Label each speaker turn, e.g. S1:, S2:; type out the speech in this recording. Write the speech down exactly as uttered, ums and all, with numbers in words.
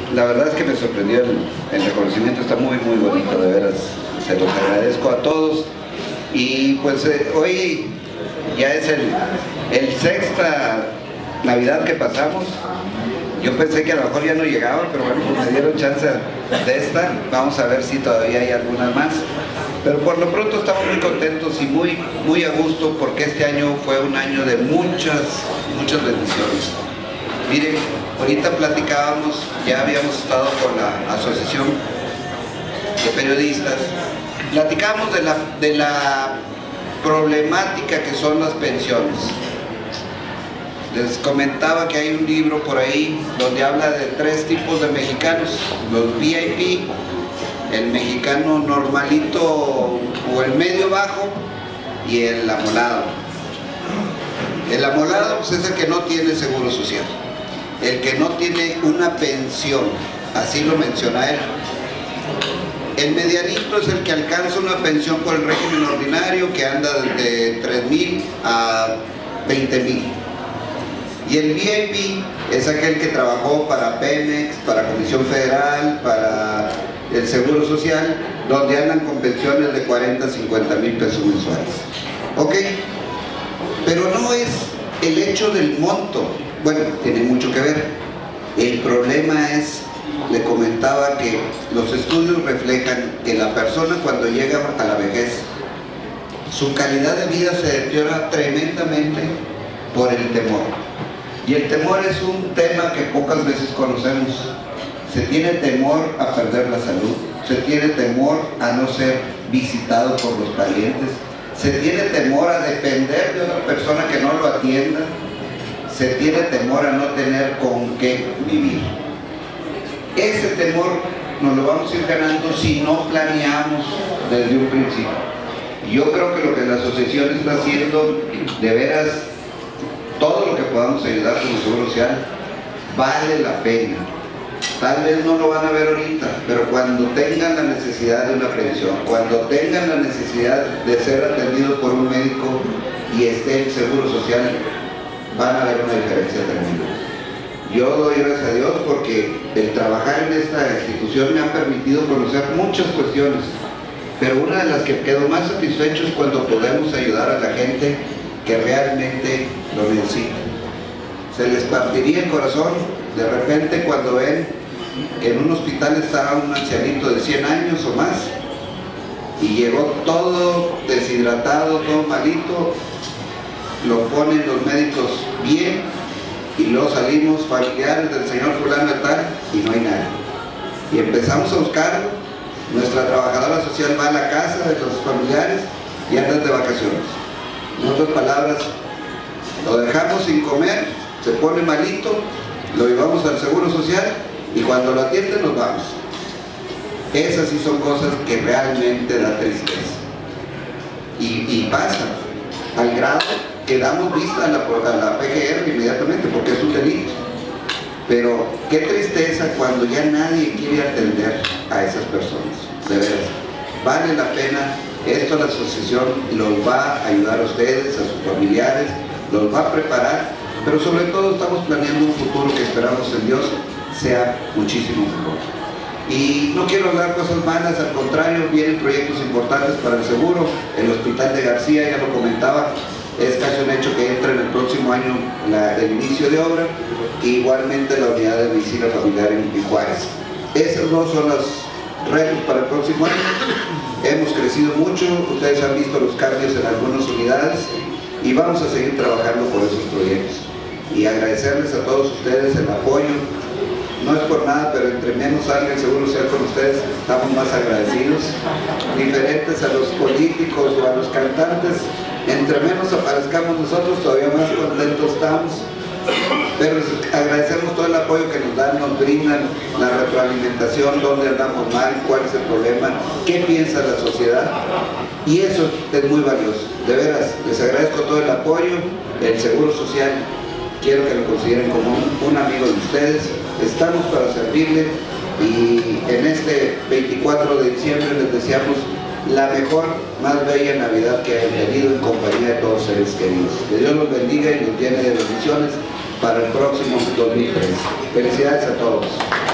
S1: la verdad es que me sorprendió el, el reconocimiento, está muy muy bonito, de veras, se los agradezco a todos. Y pues eh, hoy ya es el, el sexta Navidad que pasamos. Yo pensé que a lo mejor ya no llegaban, pero bueno, pues me dieron chance de esta. Vamos a ver si todavía hay algunas más. Pero por lo pronto estamos muy contentos y muy, muy a gusto, porque este año fue un año de muchas, muchas bendiciones. Miren, ahorita platicábamos, ya habíamos estado con la Asociación de Periodistas, platicábamos de la, de la problemática que son las pensiones. Les comentaba que hay un libro por ahí donde habla de tres tipos de mexicanos: los V I P, el mexicano normalito o el medio bajo y el amolado. El amolado pues, es el que no tiene seguro social, el que no tiene una pensión, así lo menciona él. El medianito es el que alcanza una pensión por el régimen ordinario, que anda de tres mil a veinte mil. Y el V I P es aquel que trabajó para Pemex, para Comisión Federal, para el Seguro Social, donde andan con pensiones de cuarenta, cincuenta mil pesos mensuales. ¿Ok? Pero no es el hecho del monto. Bueno, tiene mucho que ver. El problema es, le comentaba que los estudios reflejan que la persona cuando llega a la vejez, su calidad de vida se deteriora tremendamente por el temor. Y el temor es un tema que pocas veces conocemos. Se tiene temor a perder la salud, se tiene temor a no ser visitado por los parientes, se tiene temor a depender de otra persona que no lo atienda, se tiene temor a no tener con qué vivir. Ese temor nos lo vamos a ir ganando si no planeamos desde un principio. Yo creo que lo que la asociación está haciendo, de veras, todo lo que podamos ayudar con el Seguro Social, vale la pena. Tal vez no lo van a ver ahorita, pero cuando tengan la necesidad de una pensión, cuando tengan la necesidad de ser atendidos por un médico y esté el Seguro Social, van a ver una diferencia tremenda. Yo doy gracias a Dios porque el trabajar en esta institución me ha permitido conocer muchas cuestiones, pero una de las que quedo más satisfecho es cuando podemos ayudar a la gente que realmente lo necesita. Se les partiría el corazón de repente cuando ven que en un hospital está un ancianito de cien años o más y llegó todo deshidratado, todo malito, lo ponen los médicos bien y luego salimos familiares del señor fulano de tal y no hay nadie. Y empezamos a buscarlo, nuestra trabajadora social va a la casa de los familiares y andan de vacaciones. En otras palabras, lo dejamos sin comer, se pone malito, lo llevamos al Seguro Social y cuando lo atienden nos vamos. Esas sí son cosas que realmente da tristeza. Y, y pasa al grado que damos vista a la, a la P G R inmediatamente porque es un delito. Pero qué tristeza cuando ya nadie quiere atender a esas personas. De veras, vale la pena. Esto la asociación los va a ayudar a ustedes, a sus familiares, los va a preparar, pero sobre todo estamos planeando un futuro que esperamos en Dios sea muchísimo mejor. Y no quiero hablar cosas malas, al contrario, vienen proyectos importantes para el seguro. El Hospital de García, ya lo comentaba, es casi un hecho que entra en el próximo año la, el inicio de obra, e igualmente la unidad de medicina familiar en, en Juárez. Esas dos son las retos para el próximo año. Hemos crecido mucho, ustedes han visto los cambios en algunas unidades y vamos a seguir trabajando por esos proyectos. Y agradecerles a todos ustedes el apoyo. No es por nada, pero entre menos salga el Seguro Social con ustedes, estamos más agradecidos. Diferentes a los políticos o a los cantantes, entre menos aparezcamos nosotros, todavía más contentos estamos. Pero les agradecemos todo el apoyo que nos dan, nos brindan la retroalimentación, dónde andamos mal, cuál es el problema, qué piensa la sociedad, y eso es muy valioso. De veras, les agradezco todo el apoyo. El Seguro Social quiero que lo consideren como un, un amigo de ustedes. Estamos para servirle y en este veinticuatro de diciembre les deseamos la mejor, más bella Navidad que hayan tenido en compañía de todos los seres queridos. Que Dios los bendiga y nos llene de bendiciones para el próximo dos mil trece. Felicidades a todos.